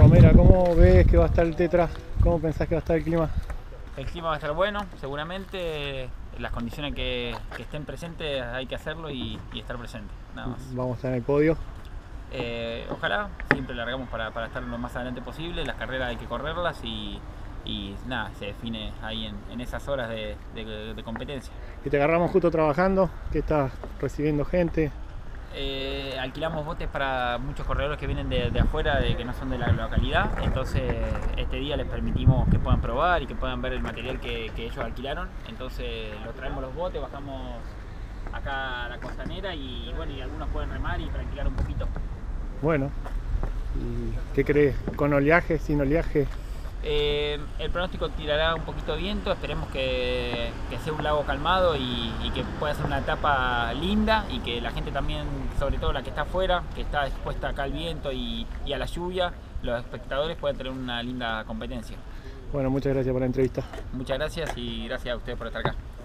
Romera, ¿cómo ves que va a estar el Tetra? ¿Cómo pensás que va a estar el clima? El clima va a estar bueno, seguramente. Las condiciones que estén presentes hay que hacerlo y estar presente, nada más. Vamos a estar en el podio. Ojalá, siempre largamos para estar lo más adelante posible. Las carreras hay que correrlas y nada, se define ahí en esas horas de competencia. Y te agarramos justo trabajando, que estás recibiendo gente. Alquilamos botes para muchos corredores que vienen de afuera, que no son de la localidad, entonces este día les permitimos que puedan probar y que puedan ver el material que ellos alquilaron. Entonces los traemos los botes, bajamos acá a la costanera y bueno, y algunos pueden remar y practicar un poquito. Bueno, ¿y qué crees? ¿Con oleaje, sin oleaje? El pronóstico tirará un poquito de viento, esperemos que sea un lago calmado y que pueda ser una etapa linda y que la gente también, sobre todo la que está afuera, que está expuesta acá al viento y a la lluvia, los espectadores puedan tener una linda competencia. Bueno, muchas gracias por la entrevista. Muchas gracias y gracias a ustedes por estar acá.